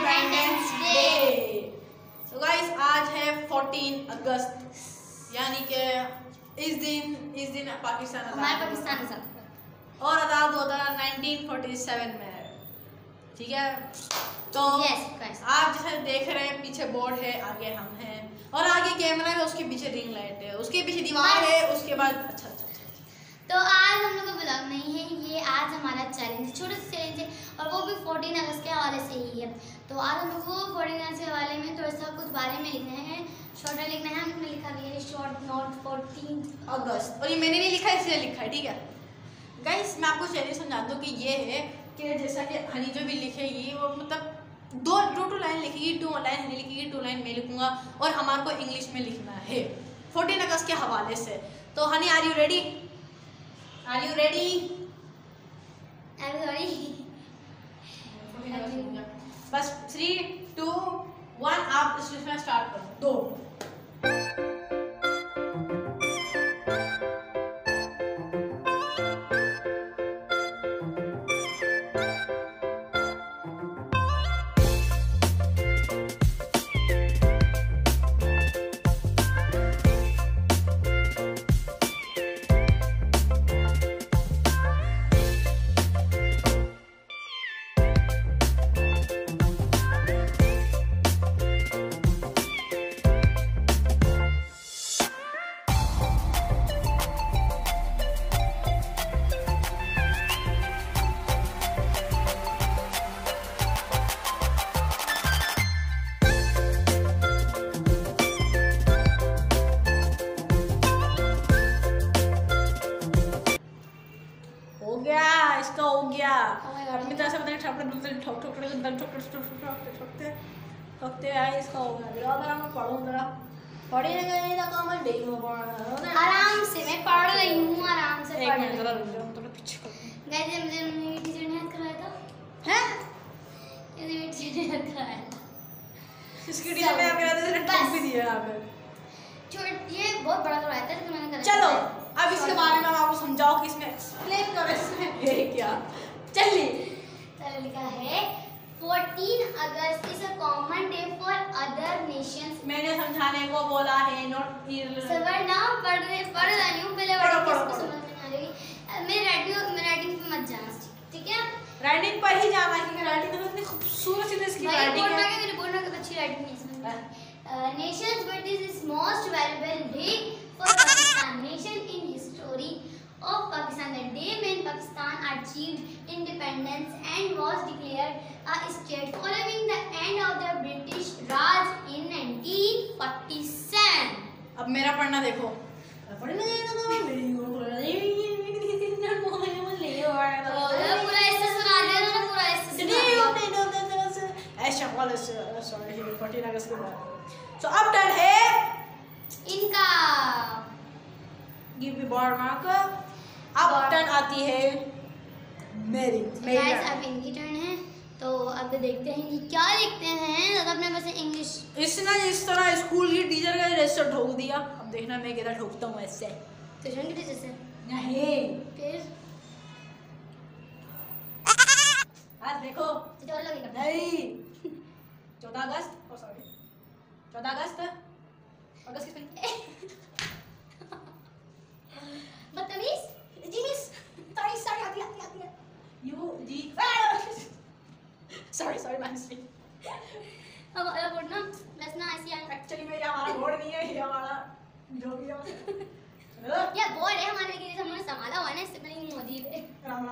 Independence day. तो guys आज है 14 अगस्त, यानी कि इस दिन पाकिस्तान आजाद और आज़ाद होता 1947 में, ठीक है। तो आप जैसे देख रहे हैं पीछे बोर्ड है, आगे हम हैं और आगे कैमरा है, उसके पीछे रिंग लाइट है, उसके पीछे दीवार है, उसके बाद अच्छा। तो आज हम लोग का ब्लॉग नहीं है, ये आज हमारा चैलेंज, छोटा सा चैलेंज है और वो भी 14 अगस्त के हवाले से ही है। तो आज हम लोग को 14 अगस्त के हवाले में थोड़ा सा कुछ बारे में लिखना है, शॉर्ट लिखना है। हमने लिखा भी है शॉर्ट नोट 14 अगस्त, और ये मैंने नहीं लिखा, इसलिए लिखा है, ठीक है। गाइस मैं आपको चैलेंज समझा दूँ कि ये है कि जैसा कि हनी जो भी लिखेगी वो मतलब दो लाइन लिखेगी, 2 लाइन हनी लिखेगी, 2 लाइन मैं लिखूंगा और हमारे को इंग्लिश में लिखना है 14 अगस्त के हवाले से। तो Honey are you ready? Are you ready? बस 3, 2, 1 आप इसमें स्टार्ट करो। 2 इसका हो गया। अपनी तरह से ठोकते आए, इसका हो गया। अगर मैं पढ़ूं जरा पढ़ी नहीं तो कमल डेली में पढ़ना आराम से। मैं पढ़ रही हूँ, आराम से पढ़ रही हूँ। जरा रुक जाओ, थोड़ा पीछे कर। गाइस मुझे मेरी टीचर ने याद कराया था, हैं ये मेरी टीचर ने याद कराया था। इसकी टीचर ने याद कराया था, ठोक भी दिया यहां पे। छोड़, ये बहुत बड़ा कराया था तो मैंने करा। चलो अब इसके बारे में आपको समझाओ कि इसमें एक्सप्लेन करो इसमें ये क्या। चलिए लिखा है 14 August is a common day for other nations. मैंने समझाने को बोला है, नोट सबर ना पढ़ रही हूँ, पहले पढ़ो समझ में आ रही। मैं राइटिंग पे मत जाना, ठीक है? राइटिंग पर ही जाना, क्योंकि राइटिंग तो इतनी खूबसूरत सी इसकी राइटिंग है। मेरे बोलना का अच्छी राइटिंग नहीं समझ। Nations but this is most valuable day for Pakistan nation in history of Pakistan. The day when Pakistan achieved independence and was declared a state following the end of the British Raj in 1947. अब मेरा पढ़ना देखो। पूरा ऐसे सुना दे ना, पूरा ऐसे सॉरी 14 अगस्त के बाद। सो अब टर्न है इनका। Give me board marker. अब टर्न आती है मेरी गाइस, अब इनकी टर्न है। तो अब देखते हैं कि क्या लिखते हैं। दादा अपने बस इंग्लिश इसने इस तरह स्कूल की टीचर का रजिस्टर ठोक दिया। अब देखना मैं किधर ठोकता हूँ ऐसे। ट्यूशन की टीचर से नहीं, फिर आज देखो चोर लगेगा। नहीं 14 अगस्त, ओ सॉरी 14 अगस्त किस पे? बदतमीज जी मिस, सॉरी आती है यू जी सॉरी मैम सी। अब अलग बोर्ड ना, बस ना ऐसी एक्चुअली मेरा हमारा बोर्ड नहीं है, ये हमारा जो भी है ये बोर्ड है हमारे, लेकिन हमने संभाला हुआ है ना, इससे पहले मौजूद है। राम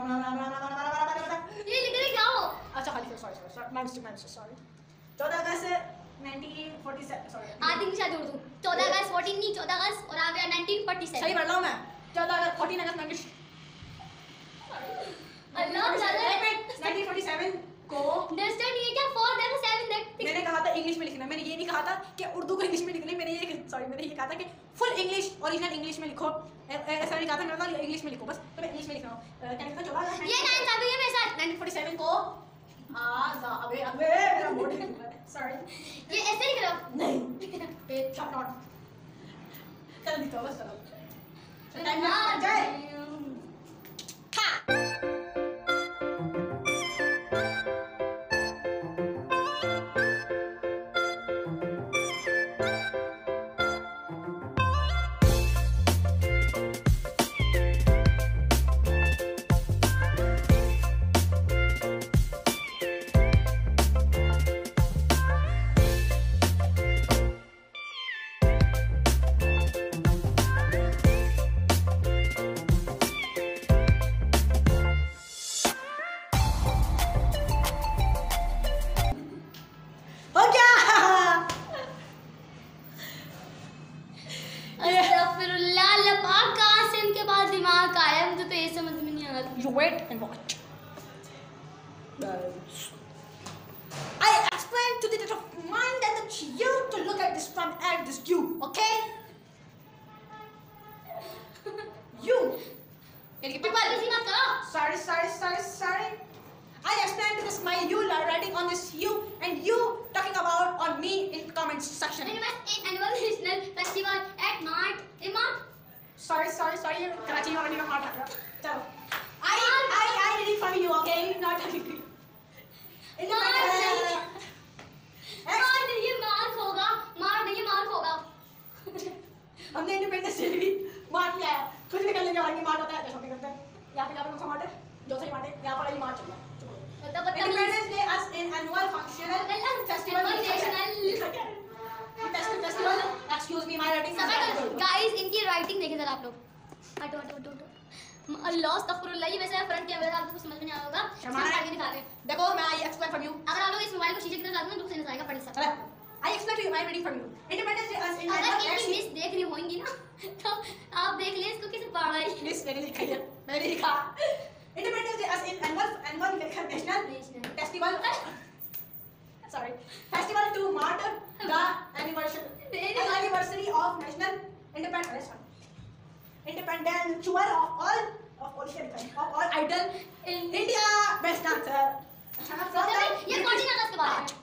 ये लिख रहे क्या हो? अच्छा खाली सॉरी मैम सॉरी 14 अगस्त 1947 सॉरी आदि की शादी उर्दू 14 अगस्त 14 नहीं 14 अगस्त और आ गया 1947। सही पढ़ रहा हूं मैं। 14 अगस्त 14 अगस्त 1947 को अंडरस्टैंड ये क्या फॉर देयर 7 दैट। मैंने कहा था इंग्लिश में लिखना, मैंने ये नहीं कहा था कि उर्दू को इंग्लिश में लिखना। मैंने ये कहा था कि फुल इंग्लिश ओरिजिनल इंग्लिश में लिखो। ऐसा नहीं कहा था, मैंने कहा इंग्लिश में लिखो बस। तो मैं इंग्लिश में लिख रहा हूं। क्या लिखा 14 ये 9 साल है मेरे साथ 1947 को अबे मेरा बोर्ड सॉरी ये ऐसे लिख रहा हूं। नहीं पेट नॉट चल दिखा बस चलो टाइम हाँ, जाए। पाक कहाँ से इनके पास दिमाग आया, मुझे तो ये समझ में नहीं आ रहा। You wait and watch. I explained to the data of mind that it's you to look at this from and this you, okay? You. Sorry. I explained to this my you writing on this you and you talking about on me in comments section. Annual national festival at Mart. Sorry. Karachi में already मार रहा है. चलो. I ready for you, okay? Not talking to you. हमने independence day भी मार लिया है, कुछ भी करने के बाद मार होता है तो शॉपिंग करते हैं, यहाँ पे कौन सा मार है, जो सही मार है, यहाँ पर ही मार चल रहा है। Independence day as an annual functional festival festival, excuse me my writing guys, इनकी राइटिंग देखें जरा आप लोग। हटो अल्लाह अस्तगफिरुल्लाह, ये वैसे फ्रंट कैमरा से आपको समझ में नहीं आ रहा होगा, आगे दिखा रहे हैं। देखो मैं आई एक्सप्लेन फॉर यू, अगर आप लोग इस मोबाइल को शीशे की तरफ लाते हैं तो नहीं आएगा, पढ़ सकते। I explain to you, I am reading from you. Independence Day as in अगर मिस देख रही होंगी ना तो आप देख ले इसको कैसे पढ़ रहा है। मिस मैंने लिखा है, मैंने लिखा Independence Day as in annual national festival. Sorry, festival to mark the anniversary of national independence. Independence of all idol in India, best dancer. ये कौन सी नाटक के बारे में?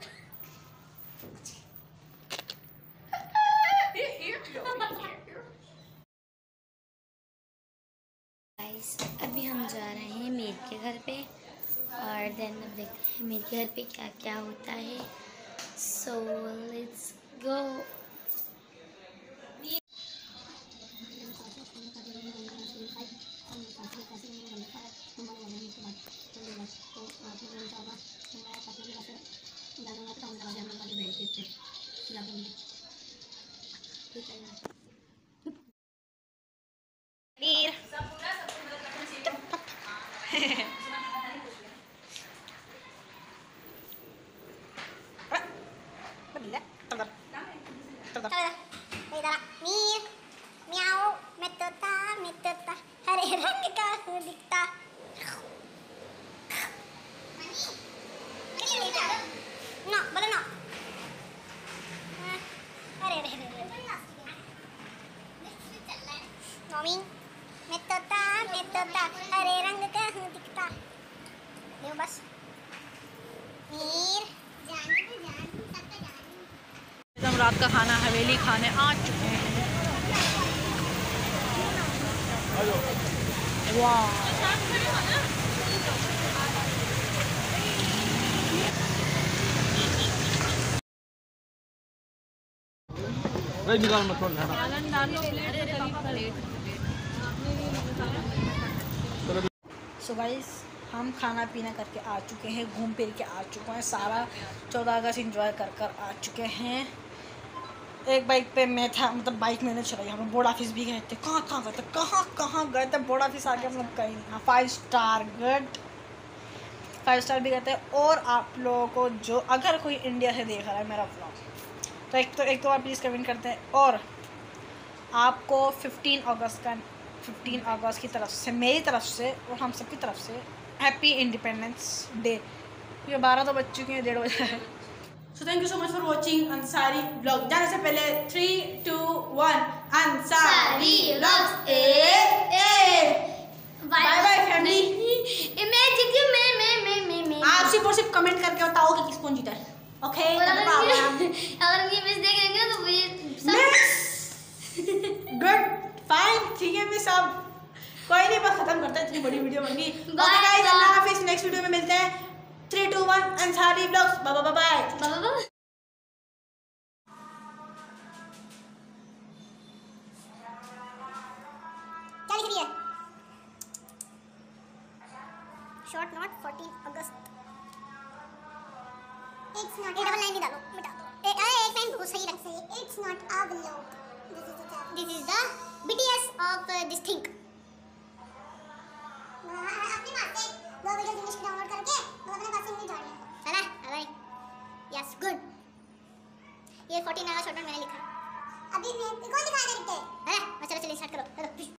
गाइस अभी हम जा रहे हैं मीर के घर पे और देन अब देखते हैं मीर के घर पे क्या क्या होता है। So let's go. हरे रंग का हूँ दिखता। ना बोलो ना। अरे मम्मी मैं तोता हरे रंग का हूँ दिखता। देखो बस मीर हम रात का खाना हवेली खाने आ चुके हैं। वाह सो गाइस हम खाना पीना करके आ चुके हैं, घूम फिर के आ चुके हैं, सारा 14 अगस्त इंजॉय कर आ चुके हैं। एक बाइक पे मैं था, मतलब बाइक मैंने चलाई। हम लोग बोर्ड ऑफिस भी गए थे। कहाँ गए थे बोर्ड ऑफिस आके हम लोग कहीं नहीं। 5 स्टार गुड, 5 स्टार भी गए थे। और आप लोगों को जो अगर कोई इंडिया से देख रहा है मेरा व्लॉग तो एक तो आप प्लीज़ कमेंट करते हैं। और आपको 15 अगस्त की तरफ से, मेरी तरफ से और हम सब की तरफ से हैप्पी इंडिपेंडेंस डे। ये 12 तो बज चुके हैं, 1:30 बजे है। So thank you so much for watching Ansari vlog. जाने से पहले 3, 2, 1 Ansari vlogs bye bye family. मैं जीती हूँ। मैं आप सिर्फ कमेंट करके बताओ कि किस कौन जीता है। ओके अगर ये मिस देख लेंगे ना तो गुड फाइन, ठीक है मिस। अब कोई नहीं, बस खत्म करते हैं, इतनी बड़ी वीडियो बन गई। ओके गाइस, अल्लाह हाफिज़। नेक्स्ट वीडियो में मिलते हैं। 3, 2, 1 अंसारी व्लॉग्स। Bye bye. क्या लिख रही है? Short note 14 August. It's not double line डालो, मिटा दो। एक लाइन बहुत सही रख सही। It's not a vlog, this is the BTS of this thing. अपनी बात से वो वीडियो इंग्लिश में डाउनलोड करके वो अपने पास इंग्लिश जोड़ लिया। चला अरे यस गुड। ये 14 अगस्त शॉर्ट नोट मैंने लिखा। अभी कौन दिखाएगा लिख के? चलो चलो स्टार्ट करो चलो।